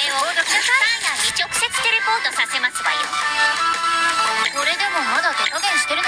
をサーヤに直接テレポートさせますわよ。これでもまだ手加減してる